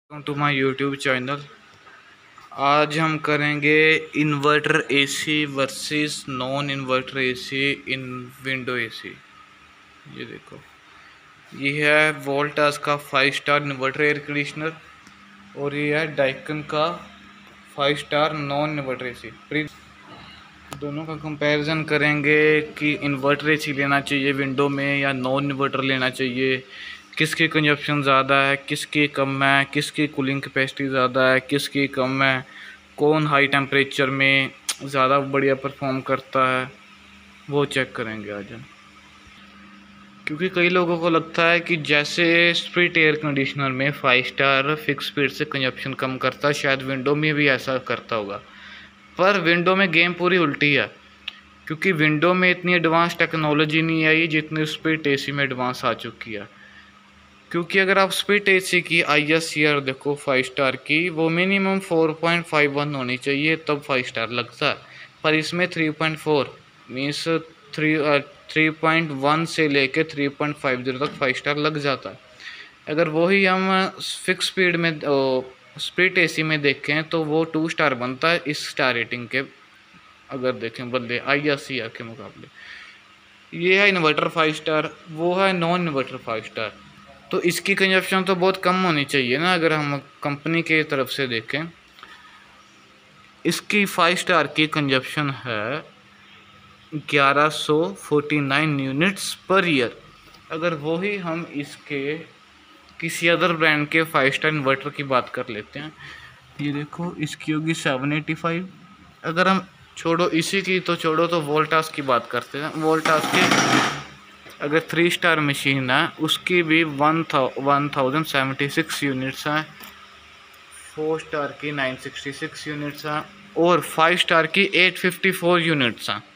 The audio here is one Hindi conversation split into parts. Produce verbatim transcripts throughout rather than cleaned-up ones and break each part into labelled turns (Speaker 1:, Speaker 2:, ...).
Speaker 1: Welcome to my YouTube channel. आज हम करेंगे inverter AC versus non inverter AC in window AC. ये देखो, ये है वोल्टास का five star inverter air conditioner और ये है डाइकन का five star non inverter AC. दोनों का कंपैरिजन करेंगे कि इन्वर्टर एसी लेना चाहिए विंडो में या नॉन इन्वर्टर लेना चाहिए, किसकी कंजप्शन ज़्यादा है, किसकी कम है, किसकी कूलिंग कैपेसिटी ज़्यादा है, किसकी कम है, कौन हाई टेम्परेचर में ज़्यादा बढ़िया परफॉर्म करता है, वो चेक करेंगे आज हम। क्योंकि कई लोगों को लगता है कि जैसे स्प्लिट एयर कंडीशनर में फाइव स्टार फिक्स स्पीड से कंजप्शन कम करता है, शायद विंडो में भी ऐसा करता होगा। पर विंडो में गेम पूरी उल्टी है, क्योंकि विंडो में इतनी एडवांस टेक्नोलॉजी नहीं आई जितनी स्प्लिट एसी में एडवांस आ चुकी है। क्योंकि अगर आप स्प्लिट एसी की आई एस सी आर देखो फाइव स्टार की, वो minimum four point five one होनी चाहिए तब फाइव स्टार लगता है, पर इसमें three point four means three three point one से लेके थ्री पॉइंट फाइव जीरो तक फाइव स्टार लग जाता है। अगर वही हम फिक्स स्पीड में स्प्लिट एसी में देखें तो वो टू स्टार बनता है इस स्टार रेटिंग के, अगर देखें बदले आई एस सी आर के मुकाबले। ये है इन्वर्टर फाइव स्टार, वो है नॉन इन्वर्टर फाइव स्टार। तो इसकी कंजप्शन तो बहुत कम होनी चाहिए ना। अगर हम कंपनी के तरफ से देखें, इसकी फाइव स्टार की कंजप्शन है ग्यारह सौ forty nine units per year. अगर वही हम इसके किसी अदर ब्रांड के फाइव स्टार इन्वर्टर की बात कर लेते हैं, ये देखो इसकी होगी सेवन एटी फाइव। अगर हम छोड़ो इसी की तो छोड़ो तो वोल्टास की बात करते हैं। वोल्टास के अगर थ्री स्टार मशीन है उसकी भी वन था one thousand seventy six units हैं, फोर स्टार की नाइन सिक्सटी सिक्स यूनिट्स हैं और फाइव स्टार की एट फिफ्टी फोर यूनिट्स हैं।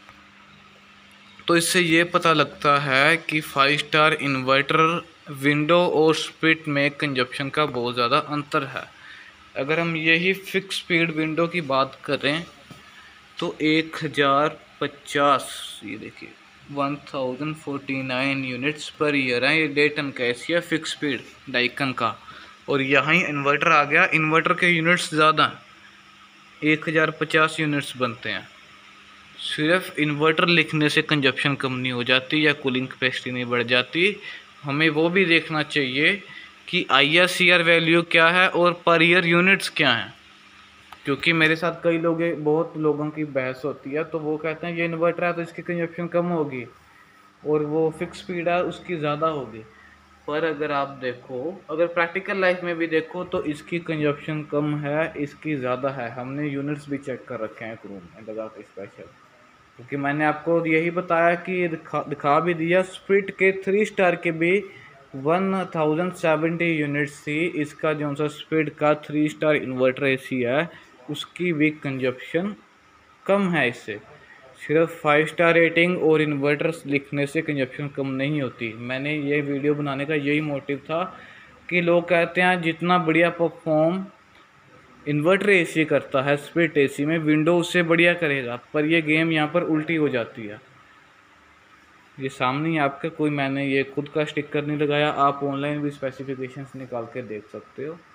Speaker 1: तो इससे ये पता लगता है कि फाइव स्टार इन्वर्टर विंडो और स्प्लिट में कंजप्शन का बहुत ज़्यादा अंतर है। अगर हम यही फिक्स स्पीड विंडो की बात करें तो एक हज़ार पचास, ये देखिए one thousand forty nine units per year है। ये डेटन का एसी है फिक्स स्पीड डाइकन का, और यहाँ इन्वर्टर आ गया। इन्वर्टर के यूनिट्स ज़्यादा, एक हज़ार पचास यूनिट्स बनते हैं। सिर्फ इन्वर्टर लिखने से कंजप्शन कम नहीं हो जाती या कूलिंग कैपेसिटी नहीं बढ़ जाती। हमें वो भी देखना चाहिए कि I S C R value क्या है और पर ईयर यूनिट्स क्या हैं। क्योंकि मेरे साथ कई लोग बहुत लोगों की बहस होती है, तो वो कहते हैं ये इन्वर्टर है तो इसकी कंजप्शन कम होगी और वो फिक्स स्पीड है उसकी ज़्यादा होगी। पर अगर आप देखो, अगर प्रैक्टिकल लाइफ में भी देखो तो इसकी कंजप्शन कम है, इसकी ज़्यादा है। हमने यूनिट्स भी चेक कर रखे हैं एक रूम में लगा के स्पेशल, क्योंकि मैंने आपको यही बताया कि ये दिखा दिखा भी दिया। स्प्लिट के थ्री स्टार के भी वन थाउजेंड सेवेंटी यूनिट्स थी। इसका जो सा स्प्लिट का थ्री स्टार इन्वर्टर एसी है उसकी भी कंजप्शन कम है इससे। सिर्फ फाइव स्टार रेटिंग और इन्वर्टर्स लिखने से कंजप्शन कम नहीं होती। मैंने ये वीडियो बनाने का यही मोटिव था कि लोग कहते हैं जितना बढ़िया परफॉर्म इन्वर्टर एसी करता है स्प्लिट एसी में, विंडो उससे बढ़िया करेगा। पर ये गेम यहाँ पर उल्टी हो जाती है। ये सामने ही आपका, कोई मैंने ये खुद का स्टिकर नहीं लगाया, आप ऑनलाइन भी स्पेसिफिकेशंस निकाल के देख सकते हो।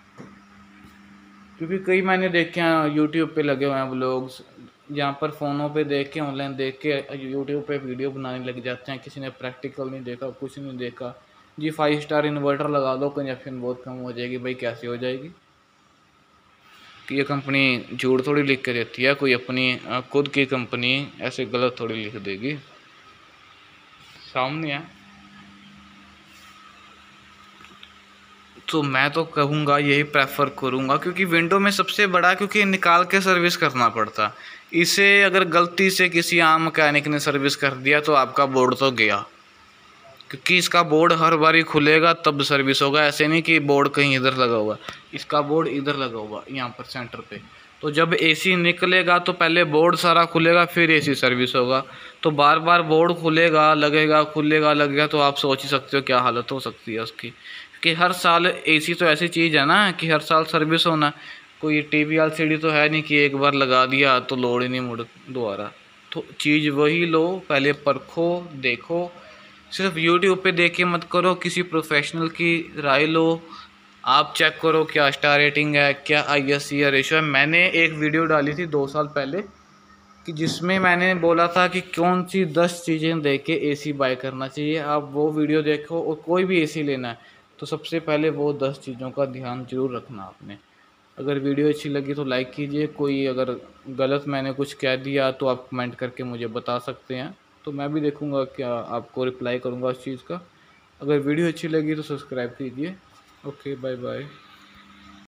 Speaker 1: क्योंकि कई मैंने देखे हैं यूट्यूब पे लगे हुए हैं व्लॉग्स, जहाँ पर फ़ोनों पे देख के ऑनलाइन देख के यूट्यूब पे वीडियो बनाने लग जाते हैं। किसी ने प्रैक्टिकल नहीं देखा, कुछ नहीं देखा, जी फाइव स्टार इन्वर्टर लगा दो कंजप्शन बहुत कम हो जाएगी। भाई कैसे हो जाएगी? कि ये कंपनी झूठ थोड़ी लिख के देती है, कोई अपनी खुद की कंपनी ऐसे गलत थोड़ी लिख देगी, सामने है। तो मैं तो कहूँगा यही प्रेफर करूँगा, क्योंकि विंडो में सबसे बड़ा, क्योंकि निकाल के सर्विस करना पड़ता। इसे अगर गलती से किसी आम मैकेनिक ने सर्विस कर दिया तो आपका बोर्ड तो गया, क्योंकि इसका बोर्ड हर बारी खुलेगा तब सर्विस होगा। ऐसे नहीं कि बोर्ड कहीं इधर लगा हुआ, इसका बोर्ड इधर लगा हुआ यहाँ पर सेंटर पे। तो जब एसी निकलेगा तो पहले बोर्ड सारा खुलेगा फिर एसी सर्विस होगा। तो बार बार बोर्ड खुलेगा लगेगा खुलेगा लगेगा, तो आप सोच ही सकते हो क्या हालत हो सकती है उसकी। कि हर साल एसी तो ऐसी चीज़ है ना कि हर साल सर्विस होना। कोई टीवी एलसीडी तो है नहीं कि एक बार लगा दिया तो लोड ही नहीं मुड़ दोबारा। तो चीज़ वही लो, पहले परखो देखो, सिर्फ यूट्यूब पे देख के मत करो, किसी प्रोफेशनल की राय लो। आप चेक करो क्या स्टार रेटिंग है, क्या आई एस सी रेशो है। मैंने एक वीडियो डाली थी दो साल पहले कि जिसमें मैंने बोला था कि कौन सी दस चीज़ें देख के एसी बाय करना चाहिए। आप वो वीडियो देखो और कोई भी एसी लेना है तो सबसे पहले वो दस चीज़ों का ध्यान जरूर रखना आपने। अगर वीडियो अच्छी लगी तो लाइक कीजिए। कोई अगर गलत मैंने कुछ कह दिया तो आप कमेंट करके मुझे बता सकते हैं, तो मैं भी देखूंगा, क्या आपको रिप्लाई करूंगा उस चीज़ का। अगर वीडियो अच्छी लगी तो सब्सक्राइब कीजिए। Okay, bye bye.